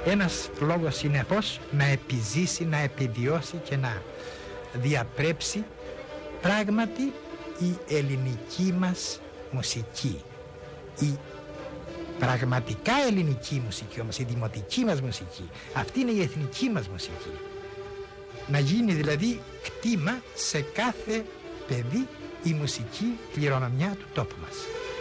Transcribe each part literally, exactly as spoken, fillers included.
Ένας λόγος συνεπώς να επιζήσει, να επιβιώσει και να διαπρέψει πράγματι η ελληνική μας μουσική. Η πραγματικά ελληνική μουσική όμως, η δημοτική μας μουσική, αυτή είναι η εθνική μας μουσική. Να γίνει δηλαδή κτήμα σε κάθε παιδί η μουσική κληρονομιά του τόπου μας.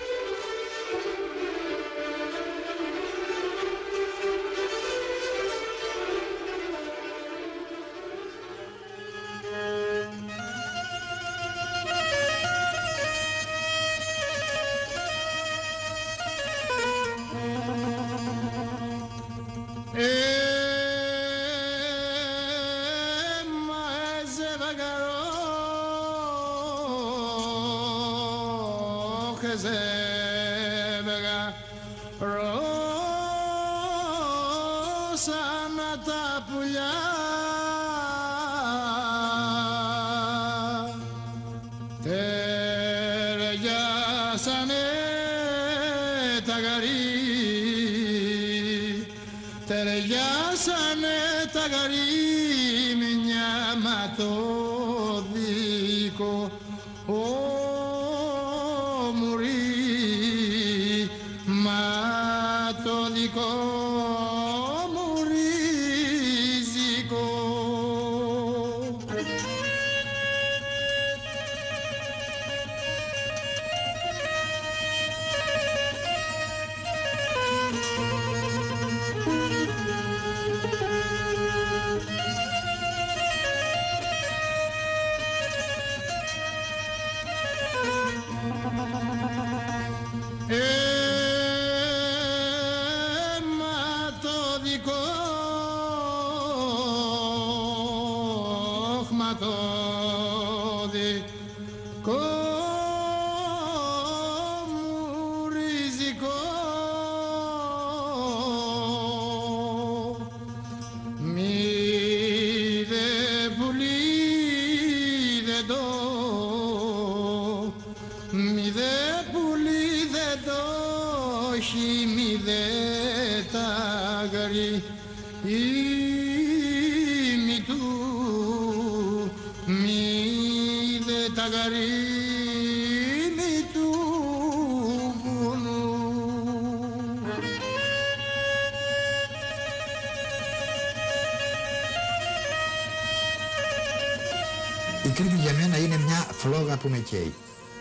Η Κρήτη για μένα είναι μια φλόγα που με καίει.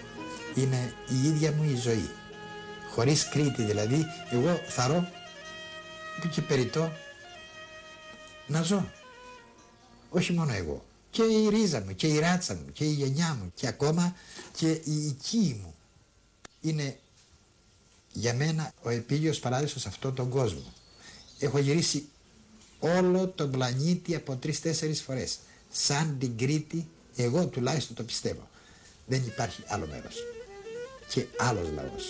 Είναι η ίδια μου η ζωή. Χωρίς Κρήτη δηλαδή, εγώ θαρώ που και περιττώ να ζω. Όχι μόνο εγώ. Και η ρίζα μου, και η ράτσα μου, και η γενιά μου, και ακόμα και η οικία μου. Είναι για μένα ο επίγειος παράδεισος σε αυτόν τον κόσμο. Έχω γυρίσει όλο τον πλανήτη από τρεις-τέσσερις φορές. Σαν την Κρήτη, εγώ τουλάχιστον το πιστεύω. Δεν υπάρχει άλλο μέρος και άλλος λαός.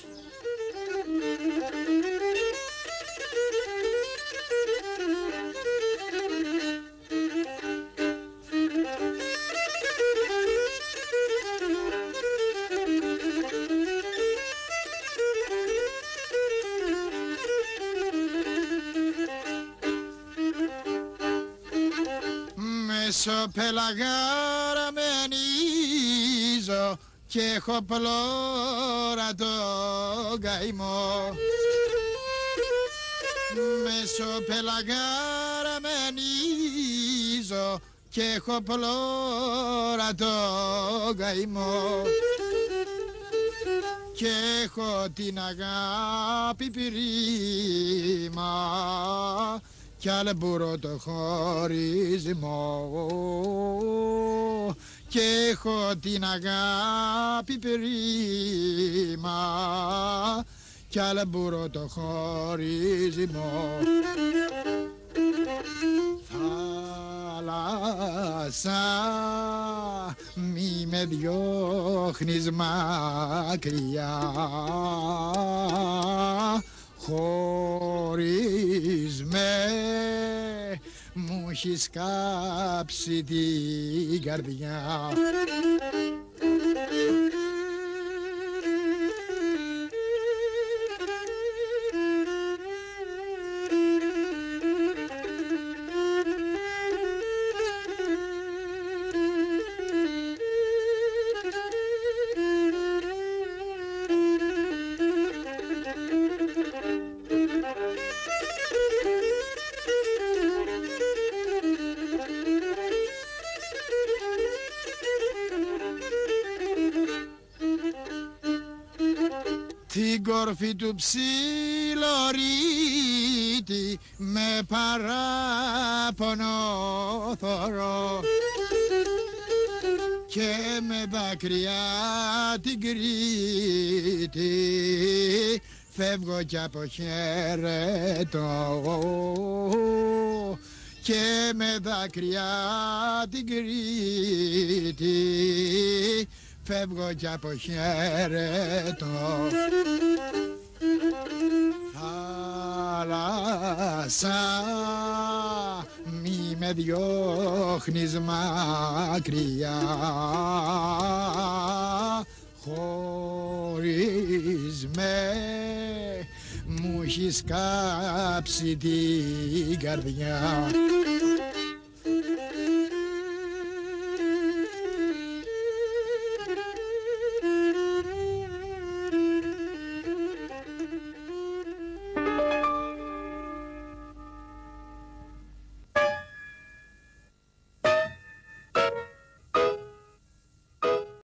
Μεσοπελαγάρα μενίζω και έχω πλώρα το καημό. Μεσοπελαγάρα μενίζω και έχω πλώρα το καημό. Και έχω την αγάπη πυρήμα κι αλμπουρώ το χωρισμό. Και έχω την αγάπη πυρήμα κι αλμπουρώ το χωρισμό. Θάλασσα μη με διώχνεις μακριά, χωρίς με μου έχεις κάψει την καρδιά. στην κορφή του ψιλορίτη με παράπονο θωρώ και με δάκρυα την Κρήτη φεύγω κι αποχαιρετώ και με δάκρυα την Κρήτη φεύγω κι αποχαιρετώ. Θάλασσα μη με διώχνεις μακριά, χωρίς με μου έχεις κάψει την καρδιά.